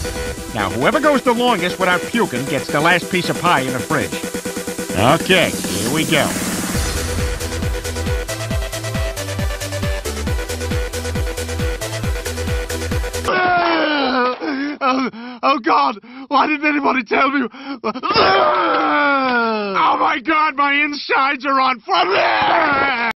Now, whoever goes the longest without puking gets the last piece of pie in the fridge. Okay, here we go. Oh, God! Why didn't anybody tell me? Oh, my God! My insides are on fire!